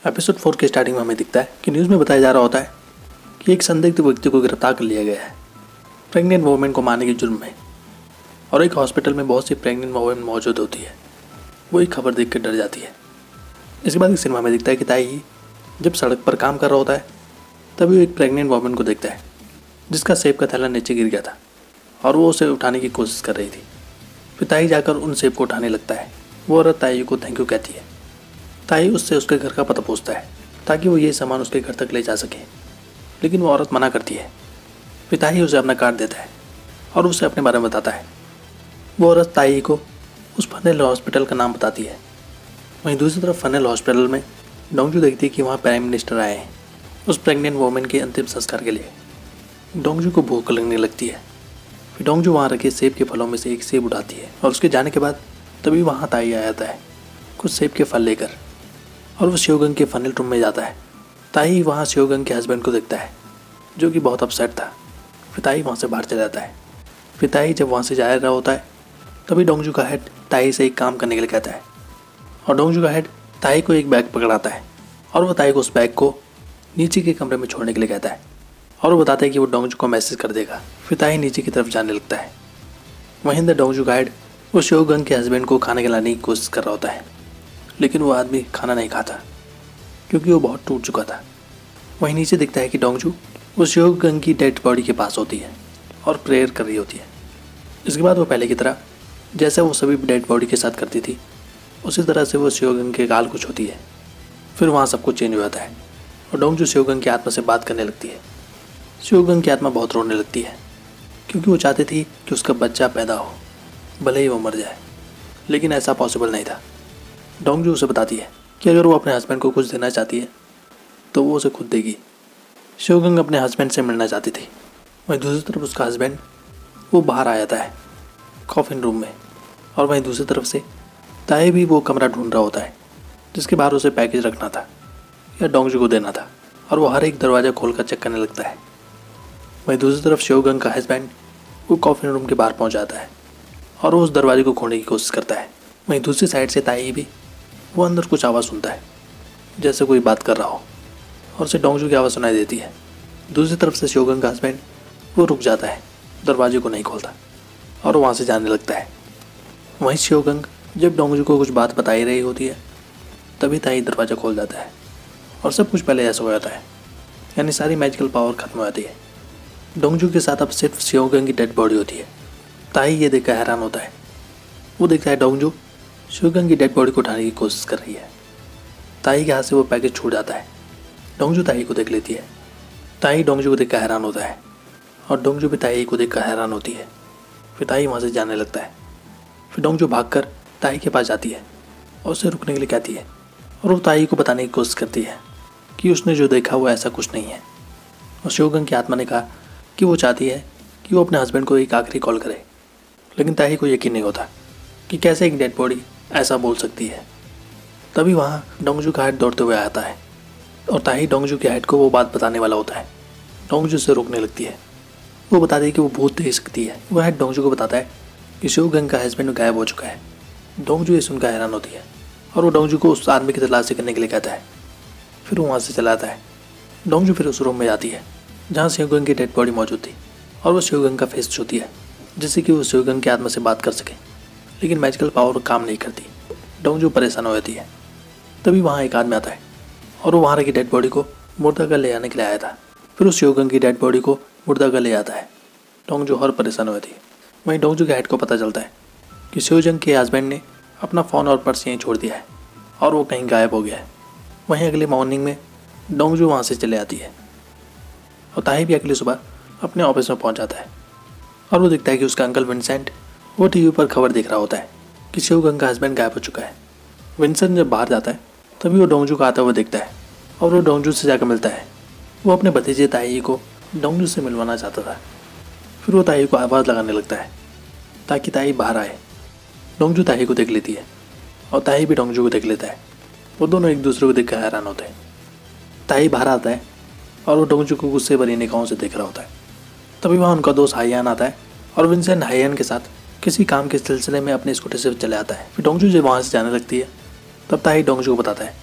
Episode 4 के starting में हमें दिखता है कि न्यूज़ में बताया जा रहा होता है कि एक संदिग्ध व्यक्ति को गिरफ्तार कर लिया गया है प्रेग्नेंट वुमेन को मारने के जुर्म में। और एक हॉस्पिटल में बहुत सी प्रेग्नेंट वुमेन मौजूद होती है। वो एक खबर देखकर डर जाती है। इसके बाद एक सिनेमा में दिखता है कि ताई जब सड़क पर काम कर रहा होता है तभी वो एक प्रेग्नेंट वुमेन को देखता है जिसका सेब का थैला नीचे गिर गया था और वो उसे उठाने की कोशिश कर रही थी। फिर ताई जाकर उन सेब को उठाने लगता है। वो औरत ताई को थैंक यू कहती है। ताई उससे उसके घर का पता पूछता है ताकि वो ये सामान उसके घर तक ले जा सके, लेकिन वो औरत मना करती है। फिर ताई उसे अपना कार्ड देता है और उसे अपने बारे में बताता है। वो औरत ताई को उस फनेल हॉस्पिटल का नाम बताती है। वहीं दूसरी तरफ फनेल हॉस्पिटल में डोंगजू देखती है कि वहाँ प्राइम मिनिस्टर आए हैं उस प्रेग्नेंट वुमेन के अंतिम संस्कार के लिए। डोंगजू को भूख लगने लगती है। फिर डोंगजू वहाँ रखे सेब के फलों में से एक सेब उठाती है और उसके जाने के बाद तभी वहाँ ताई आ जाता है कुछ सेब के फल लेकर और वो शिवगंग के फनेल रूम में जाता है। ताई वहाँ शिवगंग के हस्बैंड को देखता है जो कि बहुत अपसेट था। फिर ताई वहाँ से बाहर चला जाता है। फिर ताई जब वहाँ से जा रहा होता है तभी डोंगजू का हेड ताई से एक काम करने के लिए कहता है और डोंगजू का हेड ताई को एक बैग पकड़ाता है और वो ताई को उस बैग को नीचे के कमरे में छोड़ने के लिए कहता है और वो बताता है कि वो डोंगजू को मैसेज कर देगा। फिर ताई नीचे की तरफ जाने लगता है। वहीं डोंगजू का हेड वो शिवगंग के हस्बैंड को खाना खिलाने की कोशिश कर रहा होता है, लेकिन वो आदमी खाना नहीं खाता क्योंकि वो बहुत टूट चुका था। वहीं नीचे दिखता है कि डोंगजू वो शिवगंग की डेड बॉडी के पास होती है और प्रेयर कर रही होती है। इसके बाद वो पहले की तरह जैसे वो सभी डेड बॉडी के साथ करती थी उसी तरह से वो शिवगंग के गाल कुछ होती है। फिर वहाँ सब कुछ चेंज हो जाता है और डोंगजू शिवगंग की आत्मा से बात करने लगती है। शिवगंग की आत्मा बहुत रोने लगती है क्योंकि वो चाहती थी कि उसका बच्चा पैदा हो भले ही वो मर जाए, लेकिन ऐसा पॉसिबल नहीं था। डोंगजू उसे बताती है कि अगर वो अपने हस्बैंड को कुछ देना चाहती है तो वो उसे खुद देगी। शिवगंग अपने हस्बैंड से मिलना चाहती थी। वहीं दूसरी तरफ उसका हस्बैंड वो बाहर आ जाता है कॉफिन रूम में और वहीं दूसरी तरफ से ताई भी वो कमरा ढूंढ रहा होता है जिसके बाहर उसे पैकेज रखना था या डोंगजू को देना था और वो हर एक दरवाज़ा खोल कर चेक करने लगता है। वहीं दूसरी तरफ शिवगंग का हस्बैंड वो कॉफिन रूम के बाहर पहुंच जाता है और वो उस दरवाजे को खोलने की कोशिश करता है। वहीं दूसरी साइड से ताई भी वो अंदर कुछ आवाज़ सुनता है जैसे कोई बात कर रहा हो और उसे डोंगजू की आवाज़ सुनाई देती है। दूसरी तरफ से शिवगंग का हस्बैंड वो रुक जाता है, दरवाजे को नहीं खोलता और वहाँ से जाने लगता है। वहीं शिवगंग जब डोंगजू को कुछ बात बता ही रही होती है तभी ताई दरवाज़ा खोल जाता है और सब कुछ पहले ऐसा हो जाता है, यानी सारी मैजिकल पावर खत्म हो जाती है। डोंगजू के साथ अब सिर्फ शिवगंग की डेड बॉडी होती है। ताई ये देखकर हैरान होता है। वो देखता है डोंगजू शिवगंग की डेड बॉडी को उठाने की कोशिश कर रही है। ताई के हाथ से वो पैकेज छूट जाता है। डोंगजू ताई को देख लेती है। ताई डोंगजू को देखकर हैरान होता है और डोंगजू भी ताई को देखकर हैरान होती है। फिर ताई वहाँ से जाने लगता है। फिर डोंगजू भागकर ताई के पास जाती है और उसे रुकने के लिए कहती है और वो ताई को बताने की कोशिश करती है कि उसने जो देखा वो ऐसा कुछ नहीं है। और शिवगंग की आत्मा ने कहा कि वो चाहती है कि वो अपने हस्बैंड को एक आखिरी कॉल करे, लेकिन ताई को यकीन नहीं होता कि कैसे एक डेड बॉडी ऐसा बोल सकती है। तभी वहाँ डोंगजू का हेड दौड़ते हुए आता है और ताई डोंगजू के हेड को वो बात बताने वाला होता है। डोंगजू से रोकने लगती है। वो बताती है कि वो भूत देख सकती है। वो हेड डोंगजू को बताता है कि शिवगंग का हस्बैंड गायब हो चुका है। डोंगजू ये सुनकर हैरान होती है और वो डोंगजू को उस आदमी की तलाशी करने के लिए कहता है। फिर वो वहाँ से चला आता है। डोंगजू फिर उस रूम में जाती है जहाँ शिवगंग की डेड बॉडी मौजूद थी और वो शिवगंग का फेस छूती है जिससे कि वो शिवगंग की आत्मा से बात कर सके, लेकिन मैजिकल पावर काम नहीं करती। डोंगजू परेशान हो जाती है। तभी वहाँ एक आदमी आता है और वो वहाँ रखी डेड बॉडी को मुर्दाघर ले आने के लिए आया था। फिर उस शिवगंग की डेड बॉडी को मुर्दाघर ले आता है। डोंगजू और परेशान हो जाती है। वहीं डोंगजू के हेड को पता चलता है कि शिवगंग के हस्बैंड ने अपना फ़ोन और पर्स यहीं छोड़ दिया है और वो कहीं गायब हो गया है। वहीं अगले मॉर्निंग में डोंगजू वहाँ से चले आती है और ताई भी अगली सुबह अपने ऑफिस में पहुँच जाता है और वो देखता है कि उसका अंकल विंसेंट वो टीवी पर खबर देख रहा होता है कि शिवगंग का हस्बैंड गायब हो चुका है। विंसेंट जब बाहर जाता है तभी वो डोंगजू को आता हुआ देखता है और वो डोंगजू से जाकर मिलता है। वो अपने भतीजे ताई को डोंगजू से मिलवाना चाहता था। फिर वो ताई को आवाज़ लगाने लगता है ताकि ताई बाहर आए। डोंगजू ताई को देख लेती है और ताई भी डोंगजू को देख लेता है। वो दोनों एक दूसरे को देखकर हैरान होते हैं। ताई बाहर आता है और वो डोंगजू को गुस्से भरी निगाहों से देख रहा होता है। तभी वहाँ उनका दोस्त हाईयान आता है और विंसेंट हाईयान के साथ किसी काम के सिलसिले में अपने स्कूटर से चले आता है। फिर डोंगजू जब वहाँ से जाने लगती है तब ताई डोंगजू को बताता है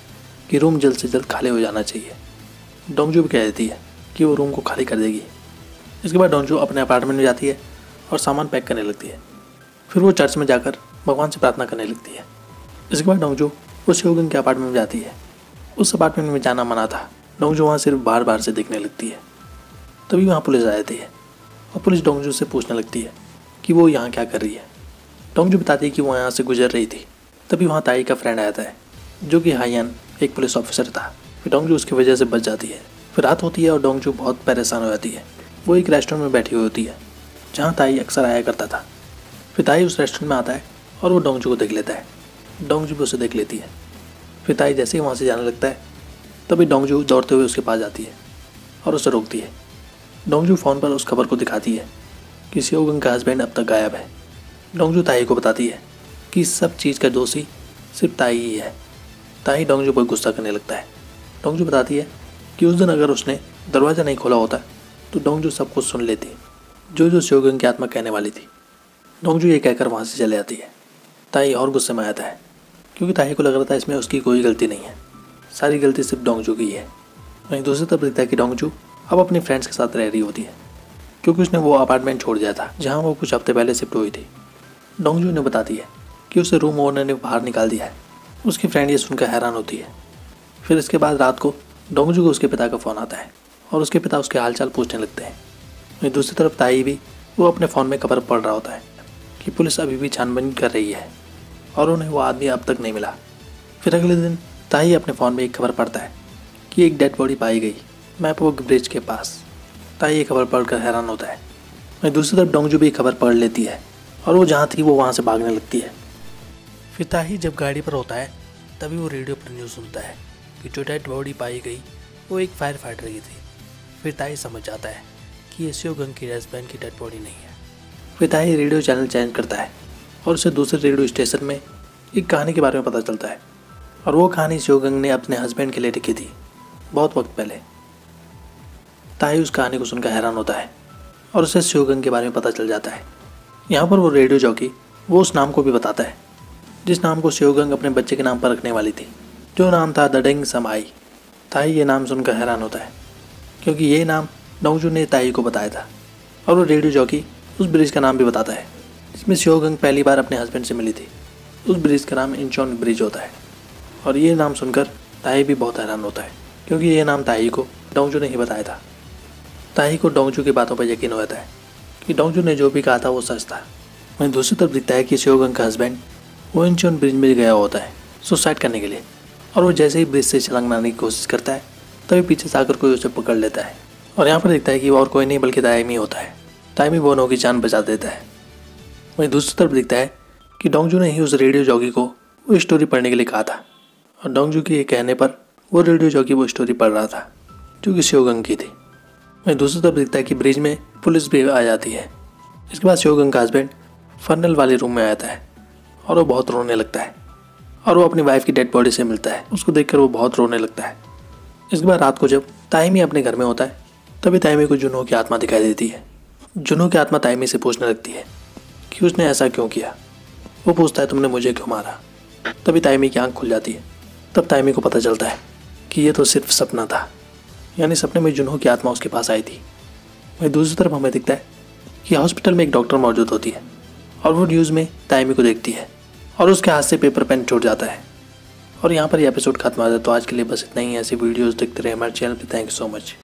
कि रूम जल्द से जल्द खाली हो जाना चाहिए। डोंगजू भी कह देती है कि वो रूम को खाली कर देगी। इसके बाद डोंगजू अपने अपार्टमेंट में जाती है और सामान पैक करने लगती है। फिर वो चर्च में जाकर भगवान से प्रार्थना करने लगती है। इसके बाद डोंगजू उस शोगन के अपार्टमेंट में जाती है। उस अपार्टमेंट में जाना मना था। डोंगजू वहाँ सिर्फ बाहर बाहर से देखने लगती है। तभी वहाँ पुलिस आ जाती है और पुलिस डोंगजू से पूछने लगती है कि वो यहाँ क्या कर रही है। डोंगजू बताती है कि वो यहाँ से गुजर रही थी। तभी वहाँ ताई का फ्रेंड आता है जो कि हायन एक पुलिस ऑफिसर था। फिर डोंगजू उसकी वजह से बच जाती है। फिर रात होती है और डोंगजू बहुत परेशान हो जाती है। वो एक रेस्टोरेंट में बैठी हुई होती है जहाँ ताई अक्सर आया करता था। फिर ताई उस रेस्टोरेंट में आता है और वो डोंगजू को देख लेता है। डोंगजू भी उसे देख लेती है। फिर ताई जैसे ही वहाँ से जाने लगता है तभी डोंगजू दौड़ते हुए उसके पास जाती है और उसे रोकती है। डोंगजू फ़ोन पर उस खबर को दिखाती है कि सियोगन का हस्बैंड अब तक गायब है। डोंगजू ताई को बताती है कि इस सब चीज़ का दोषी सिर्फ ताई ही है। ताई डोंगजू पर गुस्सा करने लगता है। डोंगजू बताती है कि उस दिन अगर उसने दरवाज़ा नहीं खोला होता तो डोंगजू सब कुछ सुन लेती जो सियोगन की आत्मा कहने वाली थी। डोंगजू ये कहकर वहाँ से चले जाती है। ताई और गुस्से में आता है क्योंकि ताई को लग रहा था इसमें उसकी कोई गलती नहीं है, सारी गलती सिर्फ डोंगजू की है। वहीं दूसरी तरफ दिखता है कि डोंगजू अब अपनी फ्रेंड्स के साथ रह रही होती है क्योंकि उसने वो अपार्टमेंट छोड़ दिया था जहाँ वो कुछ हफ्ते पहले शिफ्ट हुई थी। डोंगजू ने बताती है कि उसे रूम ओनर ने बाहर निकाल दिया है। उसकी फ्रेंड ये सुनकर हैरान होती है। फिर इसके बाद रात को डोंगजू को उसके पिता का फ़ोन आता है और उसके पिता उसके हालचाल पूछने लगते हैं। वहीं दूसरी तरफ ताई भी वो अपने फ़ोन में खबर पढ़ रहा होता है कि पुलिस अभी भी छानबीन कर रही है और उन्हें वो आदमी अब तक नहीं मिला। फिर अगले दिन ताई अपने फ़ोन में एक खबर पढ़ता है कि एक डेड बॉडी पाई गई मैपवॉक ब्रिज के पास। ताई ये खबर पढ़कर हैरान होता है। वहीं दूसरी तरफ डोंगजू भी खबर पढ़ लेती है और वो जहाँ थी वो वहाँ से भागने लगती है। फिर ताई जब गाड़ी पर होता है तभी वो रेडियो पर न्यूज़ सुनता है कि जो डेड बॉडी पाई गई वो एक फायर फाइटर की थी। फिर ताई समझ जाता है कि ये सियोगन के हस्बैंड की डेड बॉडी नहीं है। फिर ताई रेडियो चैनल चेंज करता है और उसे दूसरे रेडियो स्टेशन में एक कहानी के बारे में पता चलता है और वो कहानी सियोगन ने अपने हस्बैंड के लिए लिखी थी बहुत वक्त पहले। ताई उस कहानी को सुनकर हैरान होता है और उसे सियोगन के बारे में पता चल जाता है। यहाँ पर वो रेडियो जॉकी वो उस नाम को भी बताता है जिस नाम को सियोगन अपने बच्चे के नाम पर रखने वाली थी, जो नाम था दडेंग समाई। ताई ये नाम सुनकर हैरान होता है क्योंकि ये नाम डोंगजू ने ताई को बताया था और वो रेडियो जॉकी उस ब्रिज का नाम भी बताता है जिसमें सियोगन पहली बार अपने हस्बैंड से मिली थी। उस ब्रिज का नाम इंचोन ब्रिज होता है और ये नाम सुनकर ताई भी बहुत हैरान होता है क्योंकि ये नाम ताई को डोंगजू ने ही बताया था। ताई को डोंगजू की बातों पर यकीन हो जाता है कि डोंगजू ने जो भी कहा था वो सच था। वहीं दूसरी तरफ दिखता है कि सियोगन का हस्बैंड वो इंचोन ब्रिज में गया होता है सुसाइड करने के लिए और वो जैसे ही ब्रिज से छलांग मारने की कोशिश करता है तभी पीछे से आकर कोई उसे पकड़ लेता है और यहाँ पर दिखता है कि वो और कोई नहीं बल्कि ताइमी होता है। ताइमी बोनो की जान बचा देता है। वहीं दूसरी तरफ दिखता है कि डोंगजू ने ही उस रेडियो जॉकी को वो स्टोरी पढ़ने के लिए कहा था और डोंगजू के कहने पर वो रेडियो जॉकी वो स्टोरी पढ़ रहा था जो कि सियोगन की थी। वहीं दूसरी तरफ दिखता है कि ब्रिज में पुलिस भी आ जाती है। इसके बाद सियोगन का हस्बैंड फर्नल वाले रूम में आता है और वो बहुत रोने लगता है और वो अपनी वाइफ की डेड बॉडी से मिलता है। उसको देखकर वो बहुत रोने लगता है। इसके बाद रात को जब ताइमी अपने घर में होता है तभी ताइमी को जुनो की आत्मा दिखाई देती है। जुनो की आत्मा ताइमी से पूछने लगती है कि उसने ऐसा क्यों किया। वो पूछता है तुमने मुझे क्यों मारा। तभी ताइमी की आंख खुल जाती है। तब ताइमी को पता चलता है कि ये तो सिर्फ सपना था, यानी सपने में जुनो की आत्मा उसके पास आई थी। वहीं दूसरी तरफ हमें दिखता है कि हॉस्पिटल में एक डॉक्टर मौजूद होती है और वो न्यूज़ में ताइमी को देखती है और उसके हाथ से पेपर पेन छूट जाता है। और यहाँ पर यह एपिसोड खत्म हो जाता है। तो आज के लिए बस इतना ही। ऐसी वीडियोस देखते रहे हमारे चैनल पे। Thank you so much.